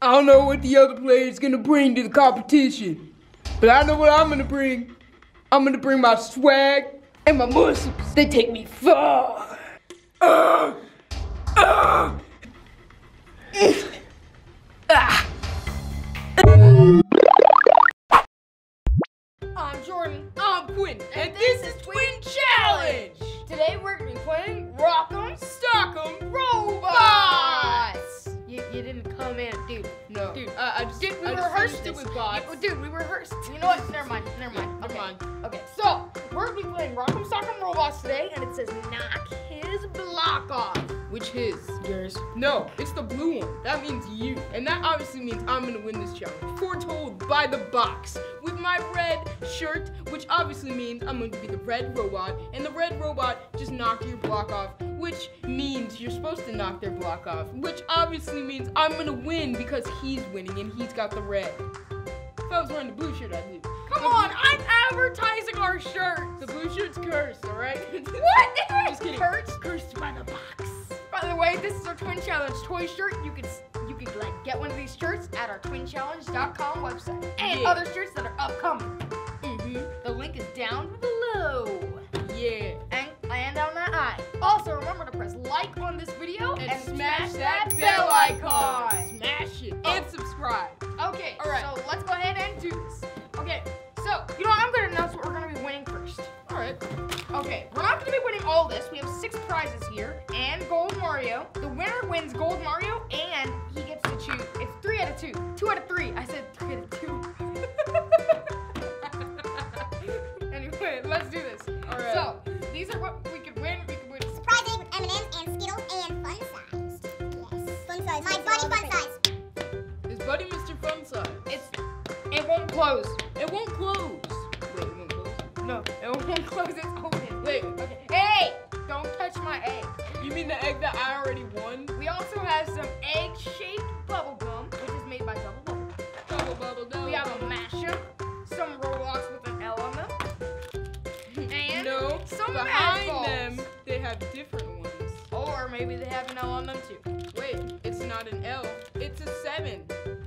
I don't know what the other player's gonna bring to the competition, but I know what I'm gonna bring. I'm gonna bring my swag and my muscles. They take me far. I'm Jordan. I'm Quinn, and this is Twin Challenge. Today we're gonna be playing Rock'em Sock'em Robots. You didn't come in, dude. No, Dude, I just we I just rehearsed finished it this. with bots. Dude, we rehearsed. You know what? Never mind. Okay, so we're gonna be playing Rock'em Sock'em Robots today, and it says knock his block off. Which his? Yours. No, it's the blue one. That means you. And that obviously means I'm gonna win this challenge. Foretold by the box. With my red shirt, which obviously means I'm going to be the red robot. And the red robot just knock your block off, which means you're supposed to knock their block off. Which obviously means I'm gonna win because he's winning and he's got the red. If I was wearing the blue shirt, I'd lose. Come on, I'm advertising our shirts. The blue shirt's cursed, alright? What? Just kidding. Cursed by the box. By the way, this is our Twin Challenge toy shirt. You could like get one of these shirts at our twinchallenge.com website. And Yeah. other shirts that are upcoming. The link is down below. Yeah. And on that eye. Also, remember to press like on this video And smash that bell icon. Smash it. And subscribe. Okay, All right. so let's go ahead and do this. Okay, so, you know what? I'm going to announce what we're going to be winning first. Alright. Okay, we're not going to be winning all this. We have 6 prizes here and Gold Mario. The winner wins Gold Mario and he gets to choose. It's 3 out of 2. 2 out of 3. I said 3 out of 2. Anyway, let's do this. Alright. So, these are what we could win. We could win Surprising with M&M's and Skittles and fun size. Yes, fun size. My buddy fun size. Is Buddy Mr. Fun Size? It won't close. It won't close. Wait, it won't close? No, it won't close. It's open. Wait. Okay. Hey! Don't touch my egg. You mean the egg that I already won? We also have some egg-shaped bubble gum, which is made by Double Bubble. Bubble, bubble, double. We have a mashup, some Roblox with an L on them, and No, some behind Mad them, Balls. they have different ones. Or maybe they have an L on them too. Wait, it's not an L. It's a 7.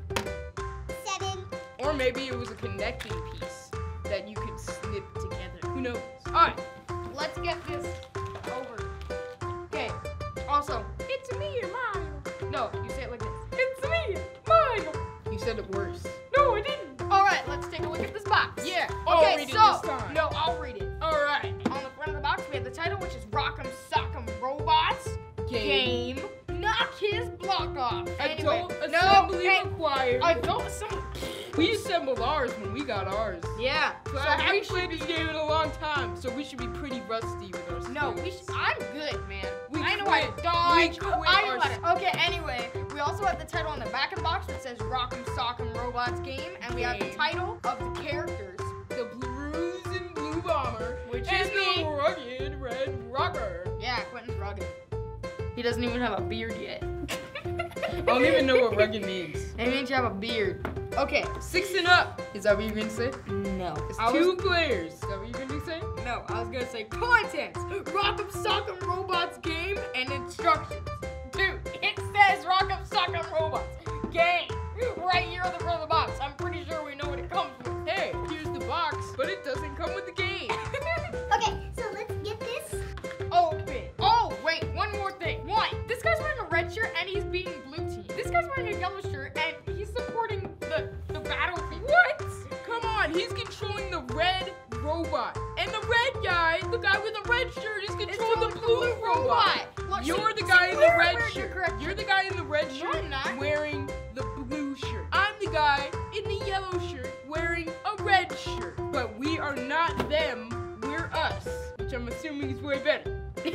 7. Or maybe it was a connecting piece that you could snip together. Who knows? Alright. Let's get this over. Okay. Also, it's me, Mario. No, you say it like this. It's me, Mario. You said it worse. No, I didn't. All right, let's take a look at this box. Yeah. Okay, I'll read it so this time. no, I'll read it. Alright. On the front of the box, we have the title, which is Rock'em Sock'em Robots Game. Knock his block off. Adult no, assembly hey, required. adult assembly. We assembled ours when we got ours. Yeah. So So I we haven't should played this game in a long time, so we should be pretty rusty with our no, skills. I'm good, man. We I know quit. how to dodge. We quit I know our how to. Okay, anyway, we also have the title on the back of the box that says Rock'em Sock'em Robots Game, and we have the Game. title of the characters. The Blues and Blue Bomber, Which and is me. the Rugged Red Rocker. Yeah, Quentin's rugged. He doesn't even have a beard yet. I don't even know what rugged means. It means you have a beard. Okay. 6 and up. Is that what you're gonna say? No. It's 2 players. Is that what you're gonna say? No, I was gonna say content. Rock'em Sock'em Robots Game and instructions. Dude, it says Rock'em Sock'em Robots Game right here on the front of the box. I'm pretty sure we know what it comes with. Hey, here's the box, but it doesn't come with the game. Okay, so let's get this. Open. Oh, wait, one more thing. One, this guy's wearing a red shirt and he's beating blue team. This guy's wearing a yellow shirt and he's supporting the battlefield. What? Come on, he's controlling the red robot. And the red guy, the guy with the red shirt, is controlling the blue robot. Look, You're see- the guy see, in the we're red wearing the shirt. correct You're the guy in the red No, shirt I'm not. wearing the blue shirt. I'm the guy in the yellow shirt wearing a red shirt. But we are not them, we're us. Which I'm assuming is way better.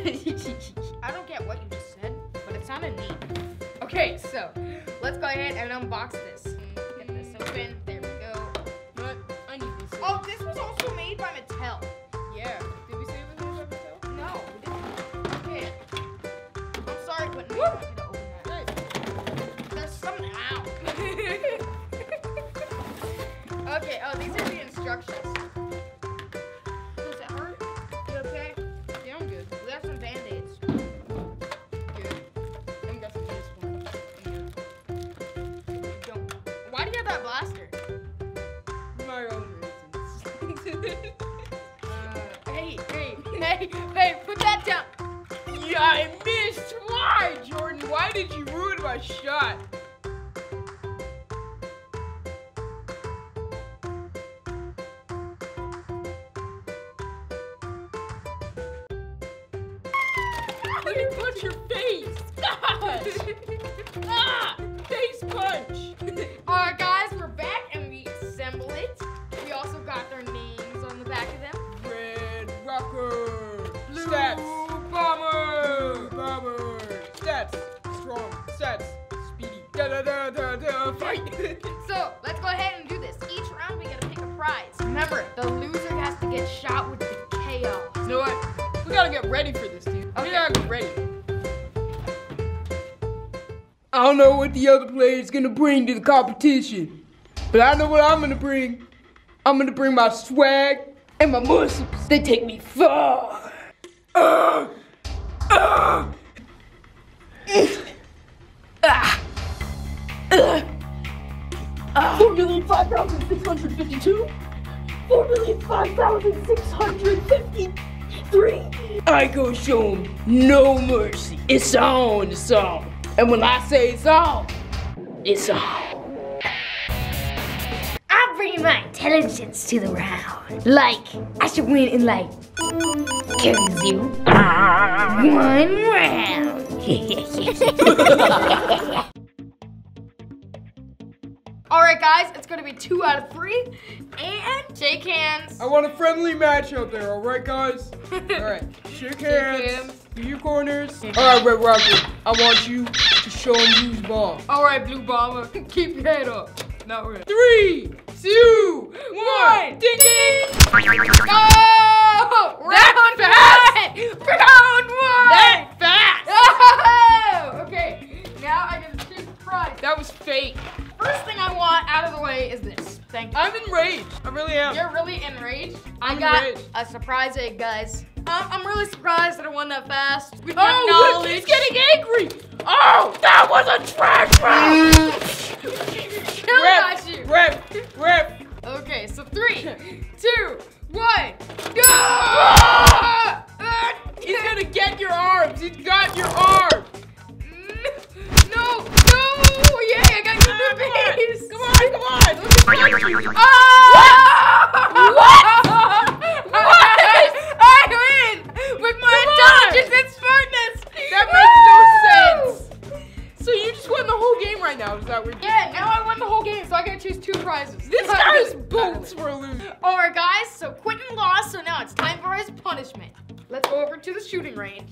I don't get what you just said, but it sounded neat. Okay, so let's go ahead and unbox this. Get this open. There we go. But I need this. Oh, this was also made by Mattel. Yeah. Did we say it was made by Mattel? No, we didn't. Okay. I'm sorry, but no, Woo! I'm not gonna open that. Right. There's something out. Okay, oh, these are the instructions. Does it hurt? You okay? Yeah, I'm good. We have some band-aids. Good. I'm guessing this one. I'm good. You don't Why do you have that blaster? My own reasons. Hey, put that down. Yeah, I missed. Why, Jordan? Why did you ruin my shot? Let me punch your face. Gosh. Ah, face punch. All right, guys, we're back and we assemble it. We also got their names on the back of them. Red Rocker. Blue Stats. Bomber. Blue Bomber. Stats. Strong. Stats. Speedy. Da-da-da-da-da. Fight. So let's go ahead and do this. Each round we gotta pick a prize. Remember, the loser has to get shot with the chaos. You know what? We gotta get ready for this, dude. We gotta get ready. I don't know what the other player's gonna bring to the competition, but I know what I'm gonna bring. I'm gonna bring my swag and my muscles. They take me far. 4,005,652. 4,005,653. I go show 'em no mercy. It's on, it's on. And when I say it's on, it's on. I'm bringing my intelligence to the round. Like, I should win in like, kills you. 1 round. All right, guys, it's gonna be 2 out of 3, and shake hands. I want a friendly match out there, alright, guys? Alright, shake hands. Do your corners. Alright, Red Rocket, I want you to show them who's bomb. All right, Blue Bomber, keep your head up. Not really. 3, 2, 1. Ding ding! Go! That Round fast? 1! Round 1! That fast! Oh! Okay, now I get to choose the prize. That was fake. First thing I want out of the way is this. Thank you. I'm enraged. I really am. You're really enraged? I I'm got enraged. a surprise egg, guys. I'm really surprised that I won that fast. With Oh, my look, knowledge. he's getting angry. Oh, that was a trash round. Got you. Rep. Okay, so 3, 2, 1, go! He's gonna get your arms. He's got your arm. No! Yay, I got you in the face! Come on. Let me punch you. Oh! What? I win! With my intelligence and smartness! That makes no sense. So you just won the whole game right now. Is that what? Yeah, now I won the whole game, so I gotta choose 2 prizes. This guy's bolts for a loser. Alright, guys, so Quentin lost, so now it's time for his punishment. Let's go over to the shooting range.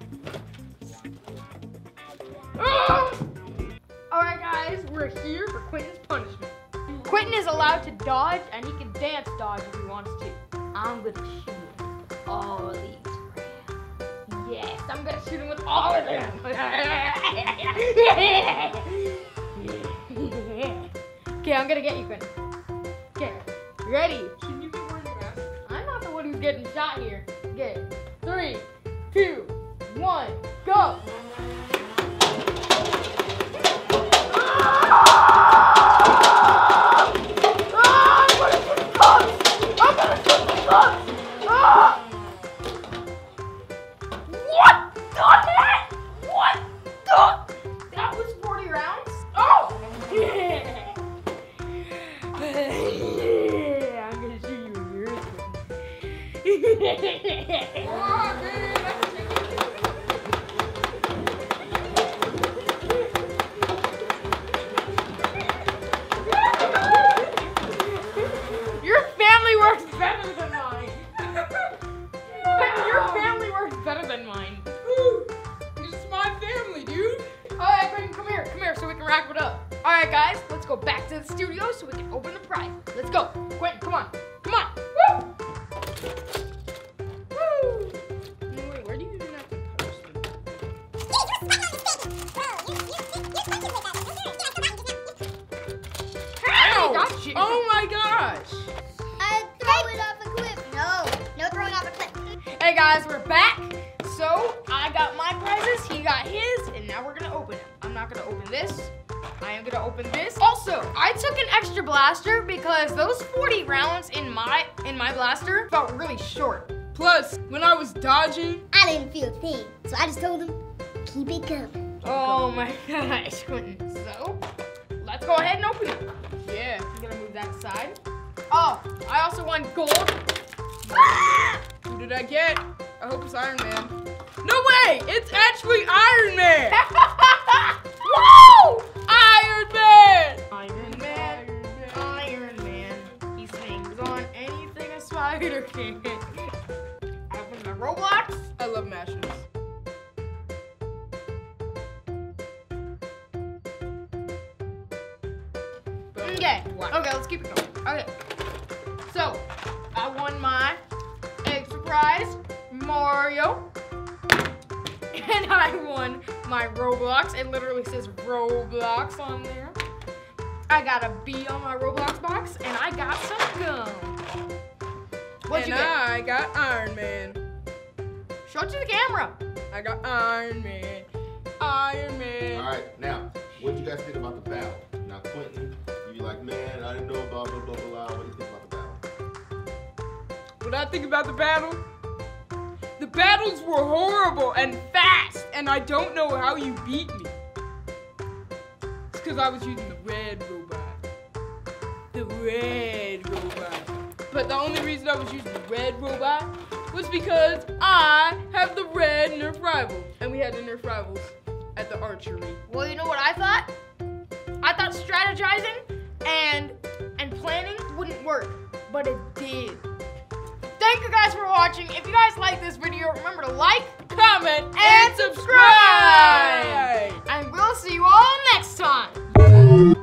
Alright, guys, we're here for Quentin's punishment. Quentin is allowed to dodge, and he can dance dodge if he wants to. I'm gonna shoot him all these rounds. Yes, I'm gonna shoot him with all of them. Okay, I'm gonna get you, Quentin. Okay, ready? Shouldn't you be wearing a mask? I'm not the one who's getting shot here. Okay, 3, 2, 1, go! That was 40 rounds? Oh! Yeah! I'm gonna shoot you with Your family works better than mine. Your family works better than mine. This is my family, dude. Alright, Quentin, come here, so we can wrap it up. Alright, guys, let's go back to the studio so we can open the prize. Let's go. Quentin, come on. Woo! Woo! Wait, where do you even have to post them? I got you. Oh my gosh. Throw it off a cliff. No throwing off a cliff. Hey guys, we're back. So I got my prizes, he got his, and now we're gonna open them. I'm not gonna open this. I am gonna open this. Also, I took an extra blaster because those 40 rounds in my blaster felt really short. Plus, when I was dodging, I didn't feel a thing, so I just told him, keep it coming. Oh my gosh, Quentin. So, let's go ahead and open it. yeah. I'm gonna move that aside. Oh, I also won gold. Who did I get? I hope it's Iron Man. No way! It's actually Iron Man! Woo! Iron Man! Iron Man, Iron Man. He swings on anything a spider can. I open my Roblox. I love mashups. Okay. Okay, let's keep it going. Okay. So, I won my egg surprise, Mario. And I won my Roblox. It literally says Roblox on there. I got a B on my Roblox box, and I got some gum. What'd you And get? I got Iron Man. Show it to the camera. I got Iron Man. Iron Man. All right, now, what do you guys think about the battle? Now, Quentin, you like, man, I didn't know about blah, blah, blah, blah. What do you think about the battle? What I think about the battle? The battles were horrible and fast, and I don't know how you beat me. It's because I was using the red robot. The red robot. But the only reason I was using the red robot was because I have the red Nerf rival. And we had the Nerf rivals at the archery. Well, you know what I thought? I thought strategizing and planning wouldn't work, but it did. Thank you guys for watching. If you guys like this video, remember to like, Comment, and subscribe. And we'll see you all next time.